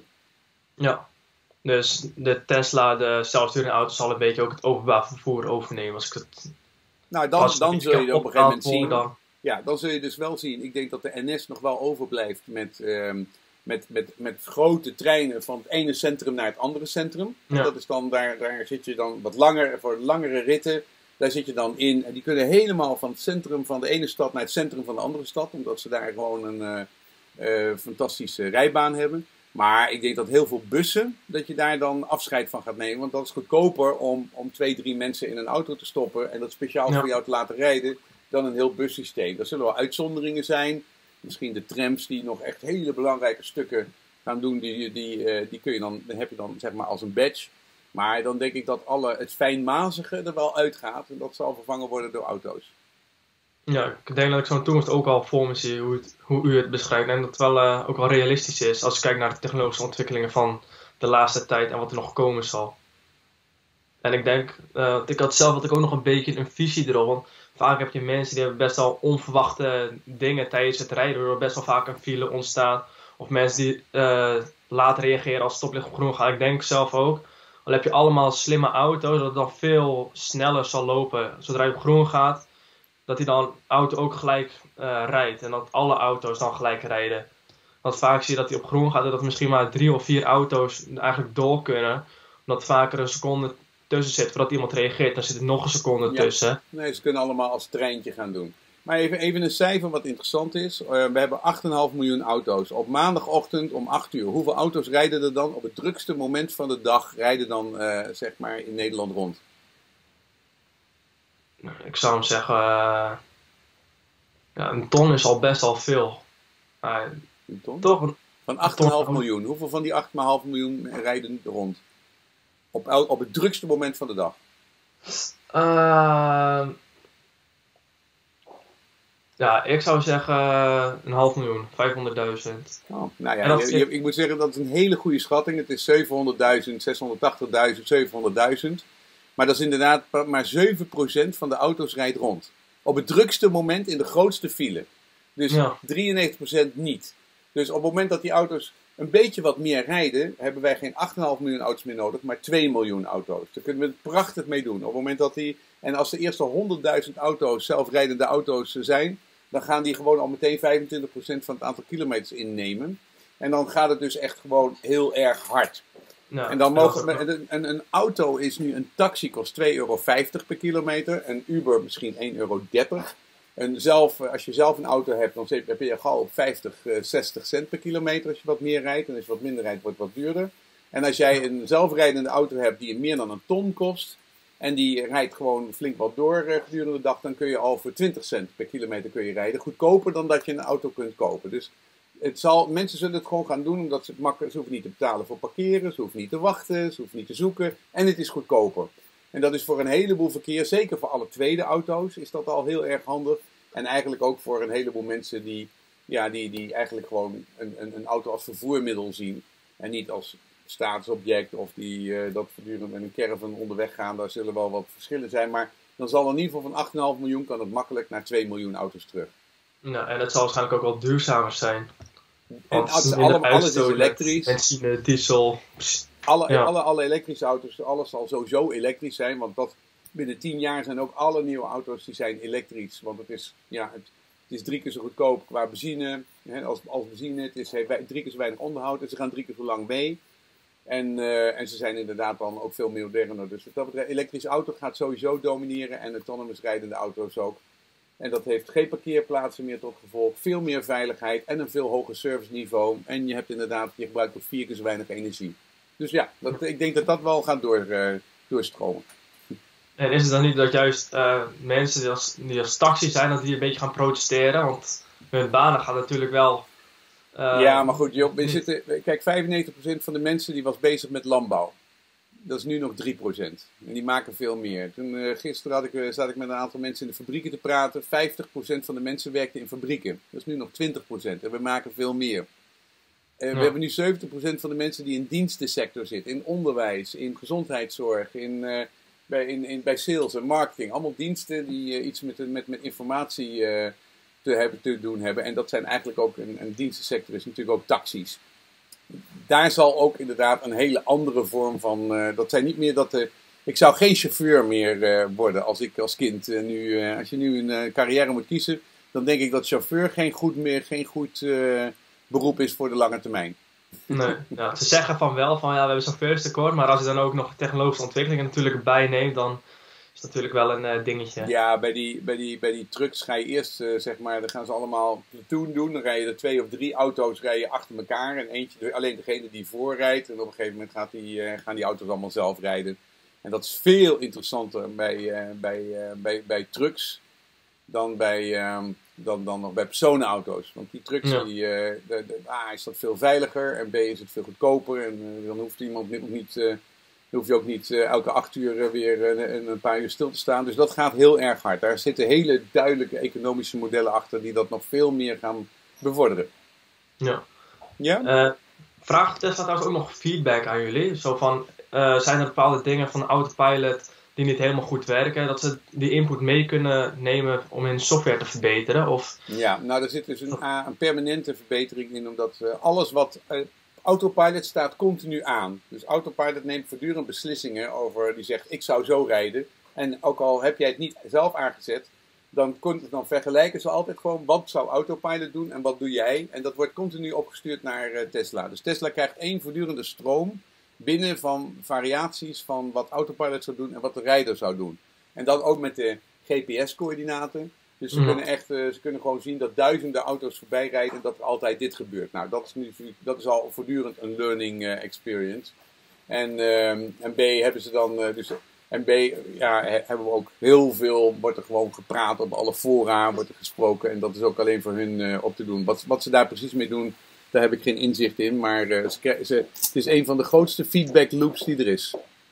Ja, dus de Tesla, de zelfsturende auto's, zal een beetje ook het openbaar vervoer overnemen. Als ik het... Nou, dan, dan zul je op een gegeven moment zien. Dan. Ja, dan zul je dus wel zien. Ik denk dat de N S nog wel overblijft met, um, met, met, met grote treinen van het ene centrum naar het andere centrum. Ja. Dat is dan, daar, daar zit je dan wat langer, voor langere ritten. Daar zit je dan in. En die kunnen helemaal van het centrum van de ene stad naar het centrum van de andere stad. Omdat ze daar gewoon een uh, uh, fantastische rijbaan hebben. Maar ik denk dat heel veel bussen, dat je daar dan afscheid van gaat nemen. Want dat is goedkoper om, om twee, drie mensen in een auto te stoppen. En dat speciaal ja. voor jou te laten rijden. Dan een heel bussysteem. Er zullen wel uitzonderingen zijn. Misschien de trams die nog echt hele belangrijke stukken gaan doen. Die, die, uh, die kun je dan, dan heb je dan zeg maar als een badge. Maar dan denk ik dat alle, het fijnmazige er wel uitgaat. En dat zal vervangen worden door auto's. Ja, ik denk dat ik zo'n toekomst ook al voor me zie hoe, het, hoe u het beschrijft. En dat het wel uh, ook wel realistisch is als je kijkt naar de technologische ontwikkelingen van de laatste tijd en wat er nog komen zal. En ik denk, uh, ik had zelf had ik ook nog een beetje een visie erop. Want vaak heb je mensen die hebben best wel onverwachte dingen tijdens het rijden. Waardoor best wel vaak een file ontstaat. Of mensen die uh, laat reageren als het stoplicht op groen gaat. Ik denk zelf ook, al heb je allemaal slimme auto's, dat het dan veel sneller zal lopen zodra je op groen gaat. Dat hij dan auto ook gelijk uh, rijdt. En dat alle auto's dan gelijk rijden. Want vaak zie je dat hij op groen gaat. En dat misschien maar drie of vier auto's eigenlijk door kunnen. Omdat vaker een seconde tussen zit voordat iemand reageert. Dan zit er nog een seconde ja. tussen. Nee, ze kunnen allemaal als treintje gaan doen. Maar even, even een cijfer wat interessant is. Uh, we hebben acht komma vijf miljoen auto's. Op maandagochtend om acht uur. Hoeveel auto's rijden er dan op het drukste moment van de dag rijden dan uh, zeg maar in Nederland rond? Ik zou hem zeggen, uh, ja, een ton is al best al veel. Uh, een ton? Toch? Van acht komma vijf miljoen. Hoeveel van die acht komma vijf miljoen rijden rond? Op, el, op het drukste moment van de dag. Uh, ja, ik zou zeggen een half miljoen, vijfhonderdduizend. Oh, nou ja, je, je, ik moet zeggen dat is een hele goede schatting. Het is zevenhonderdduizend, zeshonderdtachtigduizend, zevenhonderdduizend. Maar dat is inderdaad maar zeven procent van de auto's rijdt rond. Op het drukste moment in de grootste file. Dus ja. drieënnegentig procent niet. Dus op het moment dat die auto's een beetje wat meer rijden, hebben wij geen acht komma vijf miljoen auto's meer nodig, maar twee miljoen auto's. Daar kunnen we het prachtig mee doen. Op het moment dat die, en als de eerste honderdduizend auto's zelfrijdende auto's zijn, dan gaan die gewoon al meteen vijfentwintig procent van het aantal kilometers innemen. En dan gaat het dus echt gewoon heel erg hard. Nou, en dan mogen we, een, een, een auto is nu, een taxi kost twee euro vijftig per kilometer, een Uber misschien één euro dertig. En zelf, als je zelf een auto hebt, dan heb je gauw op vijftig, zestig cent per kilometer als je wat meer rijdt. En als je wat minder rijdt, wordt het wat duurder. En als jij een zelfrijdende auto hebt die meer dan een ton kost, en die rijdt gewoon flink wat door gedurende de dag, dan kun je al voor twintig cent per kilometer kun je rijden. Goedkoper dan dat je een auto kunt kopen. Dus het zal, mensen zullen het gewoon gaan doen, omdat ze het makkelijk, ze hoeven niet te betalen voor parkeren, ze hoeven niet te wachten, ze hoeven niet te zoeken. En het is goedkoper. En dat is voor een heleboel verkeer, zeker voor alle tweede auto's, is dat al heel erg handig. En eigenlijk ook voor een heleboel mensen die, ja, die, die eigenlijk gewoon een, een, een auto als vervoermiddel zien. En niet als staatsobject of die uh, dat voortdurend met een caravan onderweg gaan. Daar zullen wel wat verschillen zijn. Maar dan zal in ieder geval van acht komma vijf miljoen kan het makkelijk naar twee miljoen auto's terug. Nou, en het zal waarschijnlijk ook wel duurzamer zijn. En als, alle, alles is elektrisch. Benzine, diesel. Alle, ja. alle, alle elektrische auto's, alles zal sowieso elektrisch zijn. Want dat, binnen tien jaar zijn ook alle nieuwe auto's die zijn elektrisch. Want het is, ja, het, het is drie keer zo goedkoop qua benzine. Hè, als, als benzine, het is heeft drie keer zo weinig onderhoud. En ze gaan drie keer zo lang mee. En, uh, en ze zijn inderdaad dan ook veel moderner. Dus wat dat betreft, elektrische auto gaat sowieso domineren. En autonomous rijdende auto's ook. En dat heeft geen parkeerplaatsen meer tot gevolg. Veel meer veiligheid en een veel hoger serviceniveau. En je hebt inderdaad, je gebruikt ook vier keer zo weinig energie. Dus ja, dat, ik denk dat dat wel gaat door, uh, doorstromen. En is het dan niet dat juist uh, mensen die als, die als taxi zijn, dat die een beetje gaan protesteren? Want hun banen gaan natuurlijk wel... Uh, ja, maar goed, joh, we zitten, kijk, vijfennegentig procent van de mensen die was bezig met landbouw. Dat is nu nog drie procent. En die maken veel meer. Toen, uh, gisteren had ik, uh, zat ik met een aantal mensen in de fabrieken te praten. vijftig procent van de mensen werkten in fabrieken. Dat is nu nog twintig procent. En we maken veel meer. Uh, ja. We hebben nu zeventig procent van de mensen die in dienstensector zitten. In onderwijs, in gezondheidszorg, in, uh, bij, in, in, bij sales en marketing. Allemaal diensten die uh, iets met, met, met informatie uh, te, hebben, te doen hebben. En dat zijn eigenlijk ook, een, een dienstensector is natuurlijk ook taxis. Daar zal ook inderdaad een hele andere vorm van... Uh, dat zijn niet meer dat... Uh, ik zou geen chauffeur meer uh, worden als ik als kind uh, nu... Uh, als je nu een uh, carrière moet kiezen... dan denk ik dat chauffeur geen goed, meer, geen goed uh, beroep is voor de lange termijn. Nee, ja, ze zeggen van wel van ja, we hebben chauffeurstekort... maar als je dan ook nog technologische ontwikkelingen natuurlijk bij neemt... dan is dat natuurlijk wel een uh, dingetje. Ja, bij die, bij die, bij die trucks ga je eerst, uh, zeg maar... dan gaan ze allemaal platoon doen. Dan rij je er twee of drie auto's rijden achter elkaar... en eentje, alleen degene die voorrijdt... en op een gegeven moment gaat die, uh, gaan die auto's allemaal zelf rijden. En dat is veel interessanter bij, uh, bij, uh, bij, bij trucks... dan bij, um, dan, dan nog bij personenauto's. Want die trucks, ja. die, uh, de, de, A is dat veel veiliger... en B is het veel goedkoper... en uh, dan hoeft iemand niet... niet uh, Dan hoef je ook niet uh, elke acht uur uh, weer uh, een, een paar uur stil te staan. Dus dat gaat heel erg hard. Daar zitten hele duidelijke economische modellen achter die dat nog veel meer gaan bevorderen. Ja. Ja? Uh, vraagt Tesla trouwens ook nog feedback aan jullie? Zo van, uh, zijn er bepaalde dingen van de autopilot die niet helemaal goed werken? Dat ze die input mee kunnen nemen om hun software te verbeteren? Of... Ja, nou er zit dus een, een permanente verbetering in. Omdat uh, alles wat... Uh, Autopilot staat continu aan. Dus Autopilot neemt voortdurend beslissingen over, die zegt ik zou zo rijden. En ook al heb jij het niet zelf aangezet, dan, dan vergelijken ze altijd gewoon wat zou Autopilot doen en wat doe jij. En dat wordt continu opgestuurd naar uh, Tesla. Dus Tesla krijgt één voortdurende stroom binnen van variaties van wat Autopilot zou doen en wat de rijder zou doen. En dan ook met de G P S-coördinaten. Dus ze, mm. kunnen echt, uh, ze kunnen gewoon zien dat duizenden auto's voorbij rijden en dat er altijd dit gebeurt. Nou, dat is, nu, dat is al voortdurend een learning uh, experience. En, uh, en B hebben ze dan, uh, dus, en B ja, he, hebben we ook heel veel, wordt er gewoon gepraat op alle fora, wordt er gesproken. En dat is ook alleen voor hun uh, op te doen. Wat, wat ze daar precies mee doen, daar heb ik geen inzicht in. Maar uh, ze, ze, het is een van de grootste feedback loops die er is.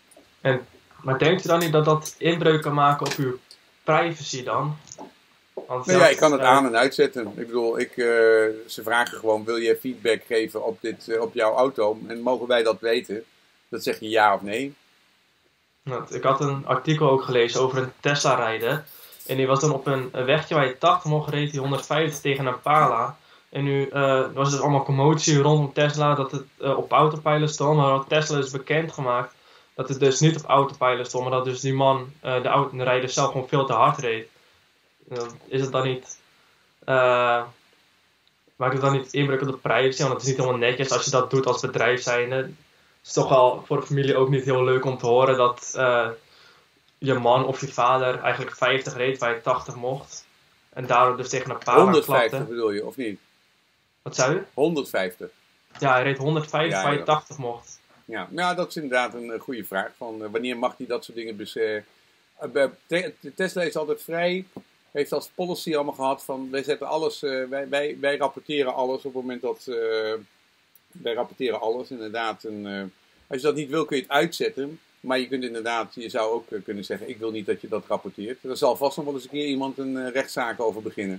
En, maar denkt u dan niet dat dat inbreuk kan maken op uw privacy dan? Want nou ja, ik kan het uh, aan- en uitzetten. Ik bedoel, ik, uh, ze vragen gewoon, wil je feedback geven op, dit, uh, op jouw auto? En mogen wij dat weten? Dat zeg je ja of nee. Ik had een artikel ook gelezen over een Tesla rijden. En die was dan op een wegje waar je tachtig mocht, reed hij honderdvijftig tegen een Pala. En nu uh, was er allemaal commotie rondom Tesla dat het uh, op autopilot stond. Maar Tesla is bekendgemaakt dat het dus niet op autopilot stond. Maar dat dus die man, uh, de, auto, de rijder zelf gewoon veel te hard reed. Uh, is het dan niet... Uh, maakt het dan niet inbreuk op de privacy? Want het is niet helemaal netjes als je dat doet als bedrijf zijnde. Het is toch wel voor de familie ook niet heel leuk om te horen dat uh, je man of je vader eigenlijk vijftig reed waar je tachtig mocht. En daardoor dus tegen een Pala honderdvijftig klapte. Bedoel je, of niet? Wat zei u? honderdvijftig. Ja, hij reed honderdvijftig ja, waar je ja. tachtig mocht. Ja, nou, dat is inderdaad een uh, goede vraag. Van, uh, wanneer mag hij dat soort dingen... Dus, uh, uh, te Tesla is altijd vrij... heeft als policy allemaal gehad van... wij zetten alles... Uh, wij, wij, wij rapporteren alles op het moment dat... Uh, wij rapporteren alles, inderdaad. En, uh, als je dat niet wil, kun je het uitzetten. Maar je kunt inderdaad... je zou ook uh, kunnen zeggen... ik wil niet dat je dat rapporteert. Er zal vast nog wel eens een keer iemand een uh, rechtszaak over beginnen.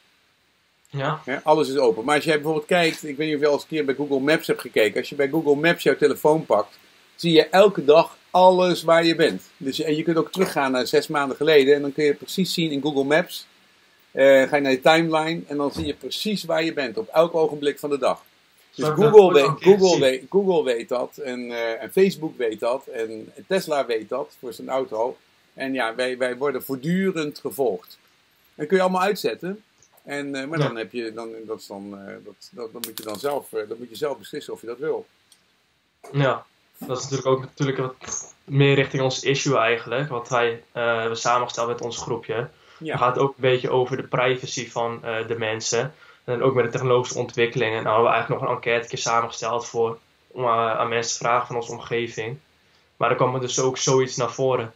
Ja. Ja, alles is open. Maar als jij bijvoorbeeld kijkt, ik weet niet of je al eens een keer bij Google Maps hebt gekeken. Als je bij Google Maps jouw telefoon pakt, zie je elke dag alles waar je bent. Dus, en je kunt ook teruggaan naar zes maanden geleden. En dan kun je precies zien in Google Maps. Uh, ga je naar je timeline en dan zie je precies waar je bent. Op elk ogenblik van de dag. Dus Google weet, Google, weet, Google weet dat. En, uh, en Facebook weet dat. En Tesla weet dat voor zijn auto. En ja, wij, wij worden voortdurend gevolgd. Dat kun je allemaal uitzetten. En, uh, maar dan heb je, dan, dat is dan, uh, dat, dat, dan moet je dan zelf, uh, dan moet je zelf beslissen of je dat wil. Ja, dat is natuurlijk ook natuurlijk wat meer richting ons issue eigenlijk. Wat wij uh, hebben samengesteld met ons groepje. Ja. Het gaat ook een beetje over de privacy van uh, de mensen. En ook met de technologische ontwikkelingen. Nou hebben we eigenlijk nog een enquête samengesteld voor, om uh, aan mensen te vragen van onze omgeving. Maar er kwam er dus ook zoiets naar voren.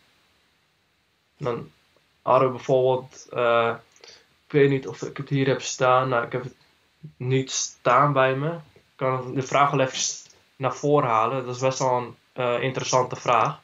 Dan hadden we bijvoorbeeld... Uh, Ik weet niet of ik het hier heb staan. Nou, ik heb het niet staan bij me. Ik kan de vraag wel even naar voren halen. Dat is best wel een uh, interessante vraag.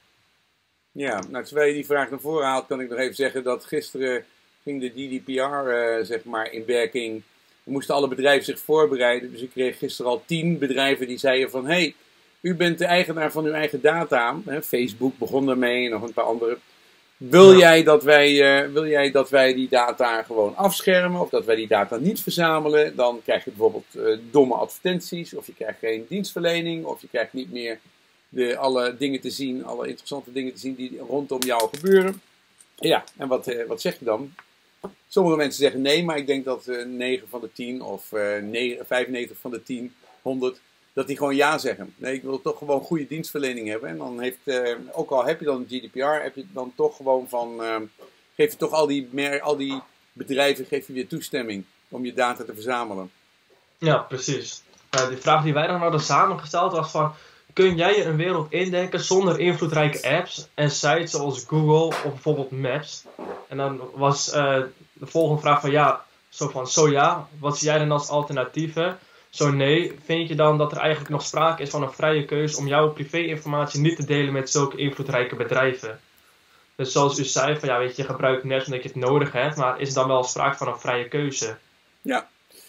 Ja, nou, terwijl je die vraag naar voren haalt, kan ik nog even zeggen dat gisteren ging de G D P R uh, zeg maar in werking. Er moesten alle bedrijven zich voorbereiden. Dus ik kreeg gisteren al tien bedrijven die zeiden van... hé, hey, u bent de eigenaar van uw eigen data. Hè, Facebook begon daarmee en nog een paar andere... Wil, ja. jij dat wij, uh, wil jij dat wij die data gewoon afschermen of dat wij die data niet verzamelen? Dan krijg je bijvoorbeeld uh, domme advertenties of je krijgt geen dienstverlening of je krijgt niet meer de, alle dingen te zien, alle interessante dingen te zien die rondom jou gebeuren. Ja, en wat, uh, wat zeg je dan? Sommige mensen zeggen nee, maar ik denk dat uh, negen van de tien of uh, negen, vijfennegentig van de tien, honderd... dat die gewoon ja zeggen. Nee, ik wil toch gewoon goede dienstverlening hebben. En dan heeft, uh, ook al heb je dan G D P R, heb je dan toch gewoon van... Uh, geef je toch al die, meer, al die bedrijven geef je weer toestemming om je data te verzamelen. Ja, precies. Uh, de vraag die wij dan hadden samengesteld was van... kun jij je een wereld indenken zonder invloedrijke apps en sites zoals Google of bijvoorbeeld Maps? En dan was uh, de volgende vraag van ja, zo van zo ja, wat zie jij dan als alternatieven? Zo nee, vind je dan dat er eigenlijk nog sprake is van een vrije keuze om jouw privé-informatie niet te delen met zulke invloedrijke bedrijven? Dus zoals u zei, van ja, weet je, je gebruikt net omdat je het nodig hebt, maar is er dan wel sprake van een vrije keuze? Ja,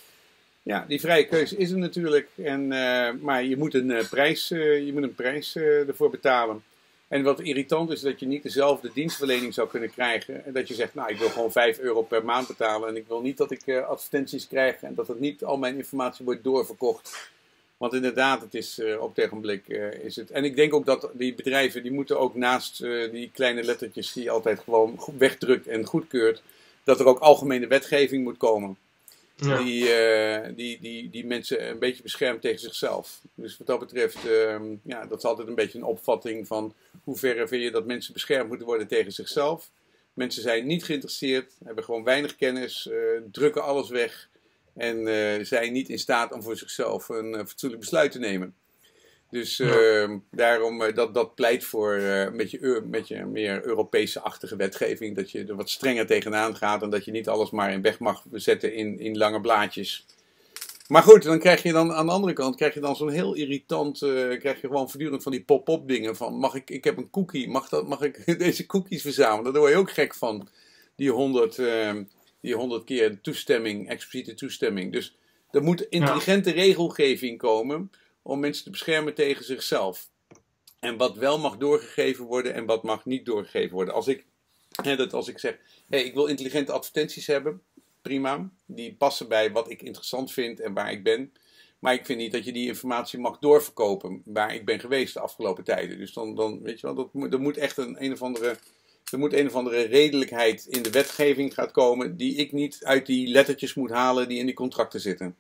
ja die vrije keuze is er natuurlijk, en, uh, maar je moet een uh, prijs, uh, je moet een prijs uh, ervoor betalen. En wat irritant is, dat je niet dezelfde dienstverlening zou kunnen krijgen. En dat je zegt, nou, ik wil gewoon vijf euro per maand betalen. En ik wil niet dat ik uh, advertenties krijg. En dat het niet al mijn informatie wordt doorverkocht. Want inderdaad, het is uh, op het ogenblik uh, is het... En ik denk ook dat die bedrijven, die moeten ook naast uh, die kleine lettertjes die je altijd gewoon wegdrukt en goedkeurt. Dat er ook algemene wetgeving moet komen. Ja. Die, uh, die, die, die mensen een beetje beschermt tegen zichzelf. Dus wat dat betreft, uh, ja, dat is altijd een beetje een opvatting van hoe ver vind je dat mensen beschermd moeten worden tegen zichzelf. Mensen zijn niet geïnteresseerd, hebben gewoon weinig kennis, uh, drukken alles weg en uh, zijn niet in staat om voor zichzelf een uh, fatsoenlijk besluit te nemen. Dus uh, ja. daarom, uh, dat, dat pleit voor uh, een beetje, met je meer Europese-achtige wetgeving. Dat je er wat strenger tegenaan gaat en dat je niet alles maar in weg mag zetten in, in lange blaadjes. Maar goed, dan krijg je dan aan de andere kant krijg je dan zo'n heel irritant, uh, krijg je gewoon voortdurend van die pop-up dingen van, mag ik, ik heb een cookie, mag, dat, mag ik deze cookies verzamelen? Daar word je ook gek van, die honderd, uh, die honderd keer toestemming, expliciete toestemming. Dus er moet intelligente ja. regelgeving komen om mensen te beschermen tegen zichzelf. En wat wel mag doorgegeven worden en wat mag niet doorgegeven worden. Als ik, hè, dat als ik zeg, hey, ik wil intelligente advertenties hebben, prima. Die passen bij wat ik interessant vind en waar ik ben. Maar ik vind niet dat je die informatie mag doorverkopen waar ik ben geweest de afgelopen tijden. Dus dan, dan weet je wel, dat moet, er moet echt een, een of andere, er moet een of andere redelijkheid in de wetgeving gaat komen die ik niet uit die lettertjes moet halen die in die contracten zitten.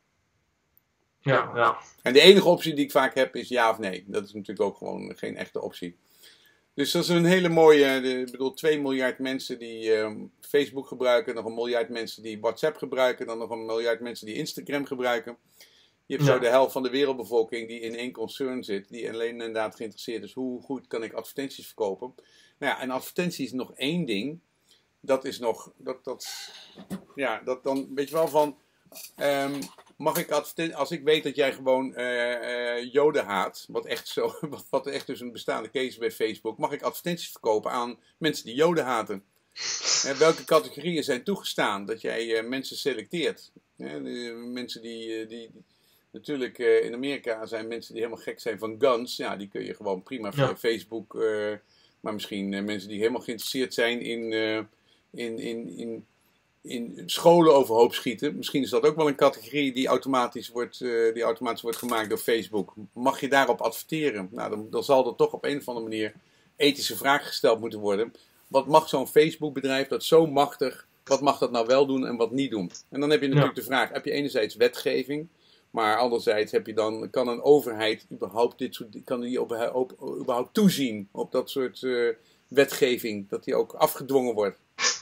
Ja, ja. En de enige optie die ik vaak heb is ja of nee. Dat is natuurlijk ook gewoon geen echte optie. Dus dat is een hele mooie, ik bedoel twee miljard mensen die uh, Facebook gebruiken, nog een miljard mensen die WhatsApp gebruiken, dan nog een miljard mensen die Instagram gebruiken. Je hebt ja. zo de helft van de wereldbevolking die in één concern zit, die alleen inderdaad geïnteresseerd is, hoe goed kan ik advertenties verkopen. Nou ja, en advertenties is nog één ding, dat is nog, dat, dat, ja, dat dan, weet je wel van, um, mag ik advertenties, als ik weet dat jij gewoon uh, uh, Joden haat, wat echt zo, wat, wat echt dus een bestaande case is bij Facebook, mag ik advertenties verkopen aan mensen die Joden haten? Uh, welke categorieën zijn toegestaan dat jij uh, mensen selecteert? Uh, de, mensen die, uh, die, die natuurlijk uh, in Amerika zijn mensen die helemaal gek zijn van guns, ja, die kun je gewoon prima via ja. Facebook, uh, maar misschien uh, mensen die helemaal geïnteresseerd zijn in, uh, in, in, in in scholen overhoop schieten. Misschien is dat ook wel een categorie die automatisch wordt, uh, die automatisch wordt gemaakt door Facebook. Mag je daarop adverteren? Nou, dan, dan zal er toch op een of andere manier ethische vraag gesteld moeten worden. Wat mag zo'n Facebook-bedrijf dat zo machtig, wat mag dat nou wel doen en wat niet doen? En dan heb je natuurlijk ja. de vraag, heb je enerzijds wetgeving, maar anderzijds heb je dan, kan een overheid überhaupt dit soort, kan die op, op, überhaupt toezien op dat soort uh, wetgeving, dat die ook afgedwongen wordt?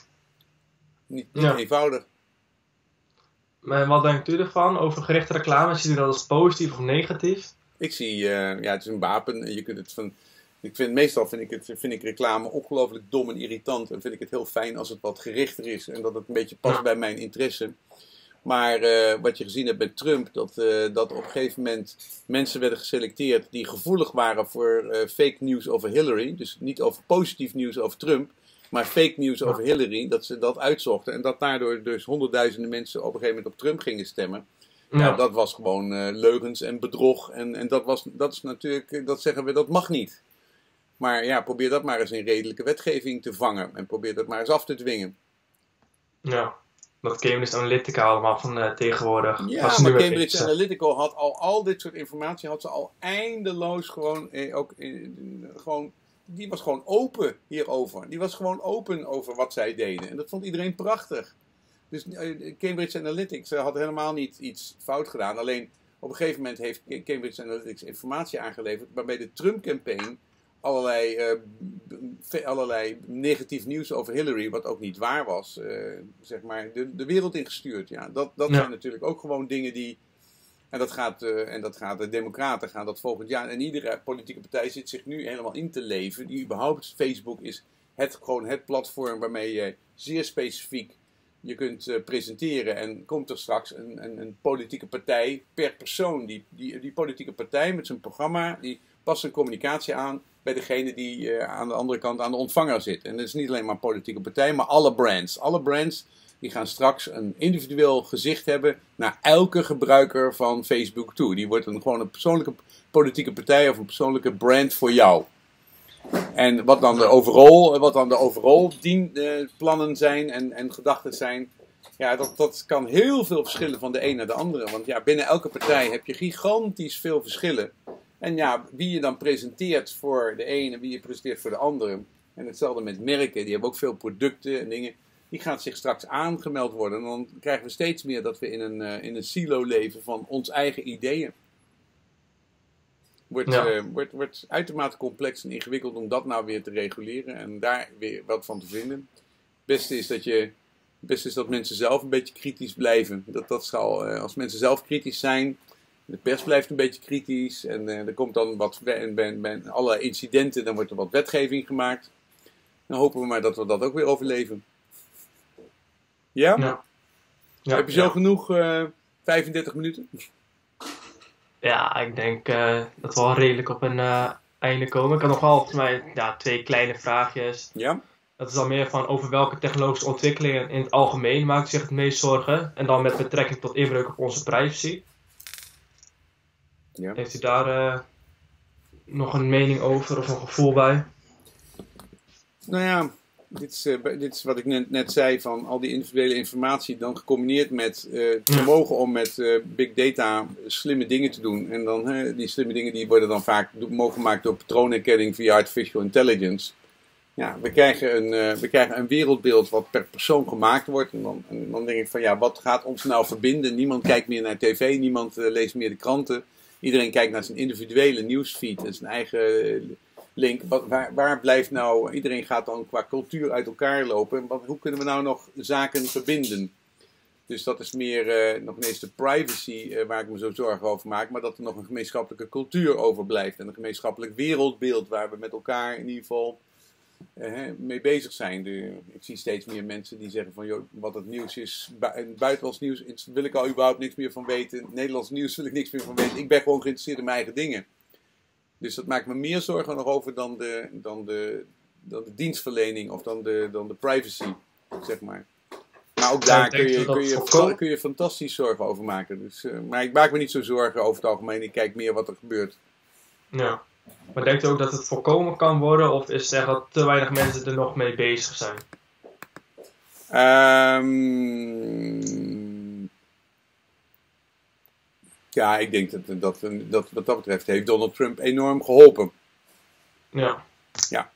Niet, niet ja. eenvoudig. Maar wat denkt u ervan over gerichte reclame? Ziet u dat als positief of negatief? Ik zie, uh, ja, het is een wapen. Je kunt het van, ik vind, meestal vind ik, het, vind ik reclame ongelooflijk dom en irritant. En vind ik het heel fijn als het wat gerichter is. En dat het een beetje past ja. bij mijn interesse. Maar uh, wat je gezien hebt met Trump, dat, uh, dat op een gegeven moment mensen werden geselecteerd die gevoelig waren voor uh, fake news over Hillary. Dus niet over positief nieuws over Trump. Maar fake news over Hillary, dat ze dat uitzochten. En dat daardoor dus honderdduizenden mensen op een gegeven moment op Trump gingen stemmen. Ja. Nou, dat was gewoon uh, leugens en bedrog. En, en dat, was, dat is natuurlijk, dat zeggen we, dat mag niet. Maar ja, probeer dat maar eens in redelijke wetgeving te vangen. En probeer dat maar eens af te dwingen. Ja, dat Cambridge Analytica allemaal van uh, tegenwoordig. Ja, maar Cambridge is, Analytica had al, al dit soort informatie, had ze al eindeloos gewoon, eh, ook, eh, gewoon... Die was gewoon open hierover. Die was gewoon open over wat zij deden. En dat vond iedereen prachtig. Dus Cambridge Analytics had helemaal niet iets fout gedaan. Alleen op een gegeven moment heeft Cambridge Analytics informatie aangeleverd waarbij de Trump-campaign allerlei, uh, allerlei negatief nieuws over Hillary, wat ook niet waar was, uh, zeg maar, de, de wereld ingestuurd. Ja, dat dat ja. zijn natuurlijk ook gewoon dingen die... En dat gaat, uh, en dat gaat de Democraten gaan dat volgend jaar. En iedere politieke partij zit zich nu helemaal in te leven. Die überhaupt, Facebook is het, gewoon het platform waarmee je zeer specifiek je kunt uh, presenteren. En komt er straks een, een, een politieke partij per persoon. Die, die, die politieke partij met zijn programma, die past zijn communicatie aan bij degene die uh, aan de andere kant aan de ontvanger zit. En dat is niet alleen maar een politieke partij, maar alle brands. Alle brands... Die gaan straks een individueel gezicht hebben naar elke gebruiker van Facebook toe. Die wordt een, gewoon een persoonlijke politieke partij of een persoonlijke brand voor jou. En wat dan de overall, wat dan de overall dienplannen zijn en, en gedachten zijn. Ja, dat, dat kan heel veel verschillen van de een naar de andere. Want ja, binnen elke partij heb je gigantisch veel verschillen. En ja, wie je dan presenteert voor de ene en wie je presenteert voor de andere. En hetzelfde met merken, die hebben ook veel producten en dingen. Die gaat zich straks aangemeld worden. En dan krijgen we steeds meer dat we in een, uh, in een silo leven van ons eigen ideeën. Wordt, ja. uh, wordt, wordt uitermate complex en ingewikkeld om dat nou weer te reguleren. En daar weer wat van te vinden. Het beste is dat, je, het beste is dat mensen zelf een beetje kritisch blijven. Dat, dat zal, uh, als mensen zelf kritisch zijn. De pers blijft een beetje kritisch. En uh, er komt dan wat, bij, bij, bij allerlei incidenten. Dan wordt er wat wetgeving gemaakt. Dan hopen we maar dat we dat ook weer overleven. Ja? Ja. Ja, heb je zo ja. genoeg uh, vijfendertig minuten? Ja, ik denk uh, dat we al redelijk op een uh, einde komen. Ik had nog wel volgens mij ja, twee kleine vraagjes. Ja. Dat is dan meer van over welke technologische ontwikkelingen in het algemeen maakt zich het meest zorgen. En dan met betrekking tot inbreuk op onze privacy. Ja. Heeft u daar uh, nog een mening over of een gevoel bij? Nou ja, dit is, uh, dit is wat ik net, net zei van al die individuele informatie dan gecombineerd met uh, het vermogen om met uh, big data slimme dingen te doen. En dan uh, die slimme dingen die worden dan vaak mogelijk gemaakt door patroonherkenning via artificial intelligence. Ja, we krijgen, een, uh, we krijgen een wereldbeeld wat per persoon gemaakt wordt. En dan, en dan denk ik van ja, wat gaat ons nou verbinden? Niemand kijkt meer naar tv, niemand uh, leest meer de kranten. Iedereen kijkt naar zijn individuele nieuwsfeed en zijn eigen uh, link. Wat, waar, waar blijft nou, iedereen gaat dan qua cultuur uit elkaar lopen. En wat, hoe kunnen we nou nog zaken verbinden? Dus dat is meer uh, nog ineens de privacy uh, waar ik me zo zorgen over maak. Maar dat er nog een gemeenschappelijke cultuur overblijft. En een gemeenschappelijk wereldbeeld waar we met elkaar in ieder geval uh, mee bezig zijn. De, ik zie steeds meer mensen die zeggen van joh, wat het nieuws is. Bu- buitenlands nieuws wil ik al überhaupt niks meer van weten. Nederlands nieuws wil ik niks meer van weten. Ik ben gewoon geïnteresseerd in mijn eigen dingen. Dus dat maakt me meer zorgen nog over dan de, dan de, dan de dienstverlening of dan de, dan de privacy, zeg maar. Maar ook daar kun je, kun, je, kun je fantastisch zorgen over maken. Dus, uh, maar ik maak me niet zo zorgen over het algemeen. Ik kijk meer wat er gebeurt. Ja. Maar denkt u ook dat het voorkomen kan worden? Of is het echt dat te weinig mensen er nog mee bezig zijn? Um, ja, ik denk dat, dat, dat wat dat betreft heeft Donald Trump enorm geholpen. Ja. Ja.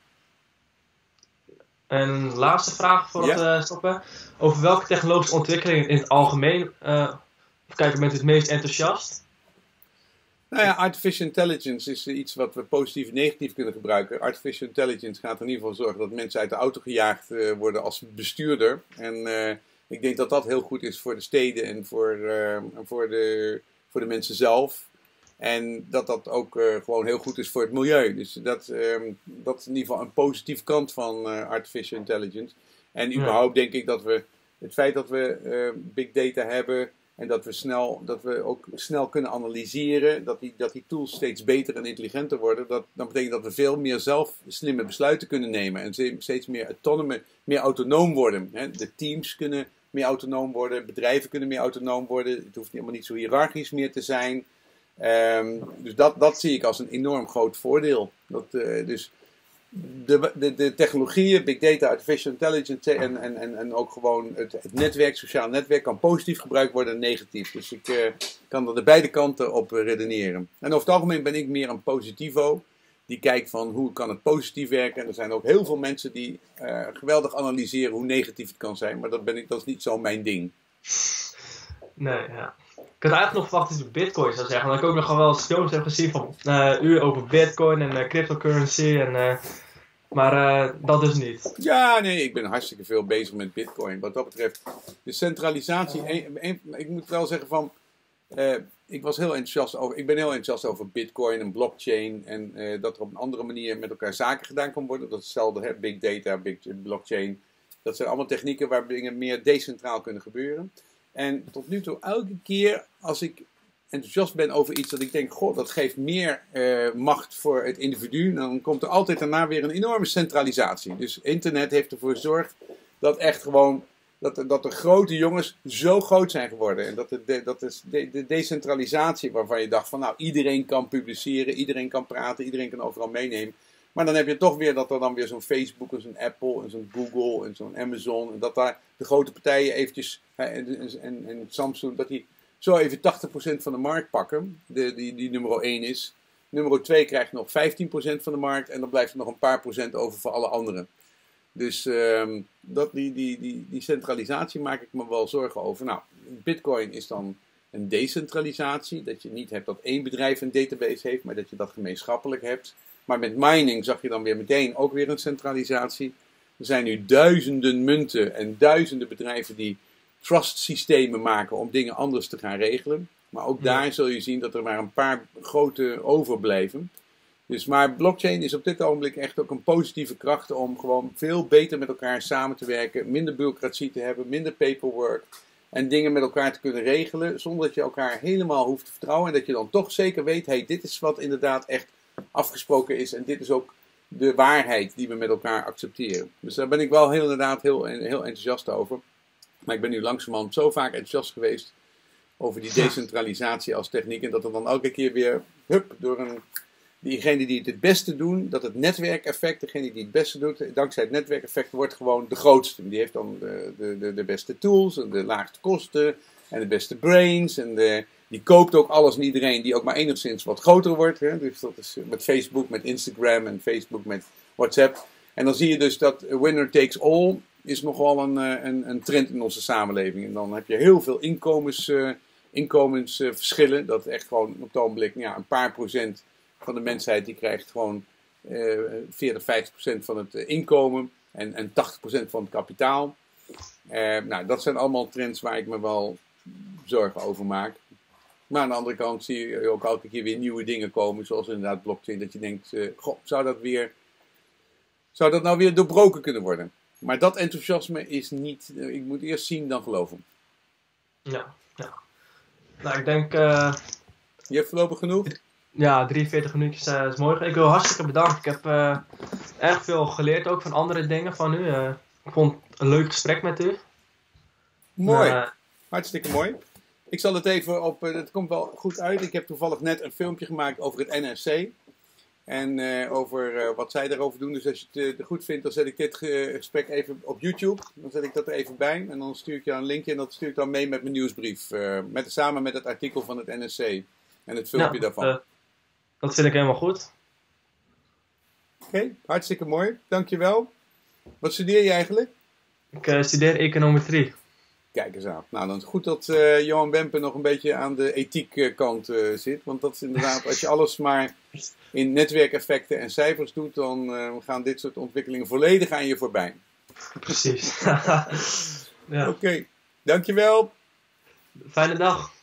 En laatste vraag voor ja? het uh, stoppen. Over welke technologische ontwikkelingen in het algemeen, uh, even kijken, bent u het meest enthousiast? Nou ja, artificial intelligence is iets wat we positief en negatief kunnen gebruiken. Artificial intelligence gaat er in ieder geval zorgen dat mensen uit de auto gejaagd uh, worden als bestuurder. En uh, ik denk dat dat heel goed is voor de steden en voor, uh, voor, de, voor de mensen zelf. En dat dat ook uh, gewoon heel goed is voor het milieu. Dus dat, um, dat is in ieder geval een positieve kant van uh, artificial intelligence. En überhaupt denk ik dat we het feit dat we uh, big data hebben en dat we, snel, dat we ook snel kunnen analyseren, dat die, dat die tools steeds beter en intelligenter worden, dat, dat betekent dat we veel meer zelf slimme besluiten kunnen nemen en steeds meer autonome, meer autonoom worden. Hè. De teams kunnen meer autonoom worden, bedrijven kunnen meer autonoom worden, het hoeft helemaal niet zo hiërarchisch meer te zijn. Um, dus dat, dat zie ik als een enorm groot voordeel. Dat, uh, dus de, de, de technologieën, big data, artificial intelligence en, en, en, en ook gewoon het, het netwerk, sociaal netwerk kan positief gebruikt worden en negatief. Dus ik uh, kan er de beide kanten op redeneren. En over het algemeen ben ik meer een positivo. Die kijkt van hoe kan het positief werken. En er zijn ook heel veel mensen die uh, geweldig analyseren hoe negatief het kan zijn. Maar dat, ben ik, dat is niet zo mijn ding. Nee, ja. Ik had eigenlijk nog verwacht dat je Bitcoin zou zeggen. Omdat ik ook nog wel eens films heb gezien van uh, u over Bitcoin en uh, cryptocurrency. En, uh, maar uh, dat dus niet. Ja, nee, ik ben hartstikke veel bezig met Bitcoin. Wat dat betreft, de centralisatie. Een, een, ik moet wel zeggen van. Uh, ik, was heel enthousiast over, ik ben heel enthousiast over Bitcoin en blockchain. En uh, dat er op een andere manier met elkaar zaken gedaan kan worden. Dat is hetzelfde, hè, big data, big, blockchain. Dat zijn allemaal technieken waar dingen meer decentraal kunnen gebeuren. En tot nu toe, elke keer als ik enthousiast ben over iets dat ik denk, goh, dat geeft meer uh, macht voor het individu, dan komt er altijd daarna weer een enorme centralisatie. Dus internet heeft ervoor gezorgd dat echt gewoon, dat, de, dat de grote jongens zo groot zijn geworden. En dat de, de, dat is de, de decentralisatie waarvan je dacht van, nou, iedereen kan publiceren, iedereen kan praten, iedereen kan overal meenemen. Maar dan heb je toch weer dat er dan weer zo'n Facebook en zo'n Apple en zo'n Google en zo'n Amazon. En dat daar de grote partijen eventjes, en, en, en Samsung, dat die zo even tachtig procent van de markt pakken. De, die, die nummer één is. Nummer twee krijgt nog vijftien procent van de markt. En dan blijft er nog een paar procent over voor alle anderen. Dus um, dat, die, die, die, die centralisatie maak ik me wel zorgen over. Nou, Bitcoin is dan een decentralisatie. Dat je niet hebt dat één bedrijf een database heeft, maar dat je dat gemeenschappelijk hebt. Maar met mining zag je dan weer meteen ook weer een centralisatie. Er zijn nu duizenden munten en duizenden bedrijven die trust systemen maken om dingen anders te gaan regelen. Maar ook daar ja. zul je zien dat er maar een paar grote overblijven. Dus, maar blockchain is op dit ogenblik echt ook een positieve kracht om gewoon veel beter met elkaar samen te werken. Minder bureaucratie te hebben, minder paperwork. En dingen met elkaar te kunnen regelen. Zonder dat je elkaar helemaal hoeft te vertrouwen. En dat je dan toch zeker weet. Hey, dit is wat inderdaad echt afgesproken is. En dit is ook de waarheid die we met elkaar accepteren. Dus daar ben ik wel heel, inderdaad heel, heel enthousiast over. Maar ik ben nu langzamerhand zo vaak enthousiast geweest. Over die decentralisatie als techniek. En dat er dan elke keer weer. Hup, door een. Diegene die het het beste doen, dat het netwerkeffect, degene die het beste doet, dankzij het netwerkeffect wordt gewoon de grootste. Die heeft dan de, de, de beste tools en de laagste kosten en de beste brains. En de, die koopt ook alles en iedereen die ook maar enigszins wat groter wordt. Hè? Dus dat is met Facebook, met Instagram en Facebook met WhatsApp. En dan zie je dus dat winner takes all is nogal een, een, een trend in onze samenleving. En dan heb je heel veel inkomens, uh, inkomensverschillen. Dat echt gewoon op het ogenblik ja, een paar procent van de mensheid die krijgt gewoon uh, veertig, vijftig procent van het uh, inkomen en, en tachtig procent van het kapitaal. Uh, nou, dat zijn allemaal trends waar ik me wel zorgen over maak. Maar aan de andere kant zie je ook elke keer weer nieuwe dingen komen, zoals inderdaad blockchain, dat je denkt, uh, goh, zou dat weer, zou dat nou weer doorbroken kunnen worden? Maar dat enthousiasme is niet, uh, ik moet eerst zien dan geloven. Ja, ja. Nou, ik denk... Uh... Je hebt voorlopig genoeg? Ja, drieënveertig minuutjes uh, is mooi. Ik wil hartstikke bedanken. Ik heb uh, erg veel geleerd ook van andere dingen van u. Uh, ik vond het een leuk gesprek met u. Mooi. Uh, hartstikke mooi. Ik zal het even op... Uh, het komt wel goed uit. Ik heb toevallig net een filmpje gemaakt over het N R C. En uh, over uh, wat zij daarover doen. Dus als je het uh, goed vindt, dan zet ik dit uh, gesprek even op YouTube. Dan zet ik dat er even bij. En dan stuur ik je een linkje. En dat stuur ik dan mee met mijn nieuwsbrief. Uh, met, samen met het artikel van het N R C. En het filmpje ja, daarvan. Uh, dat vind ik helemaal goed. Oké, okay, hartstikke mooi. Dankjewel. Wat studeer je eigenlijk? Ik uh, studeer econometrie. Kijk eens aan. Nou, dan is het goed dat uh, Johan Wempe nog een beetje aan de ethiek kant uh, zit. Want dat is inderdaad, als je alles maar in netwerkeffecten en cijfers doet, dan uh, gaan dit soort ontwikkelingen volledig aan je voorbij. Precies. Ja. Oké, okay. Dankjewel. Fijne dag.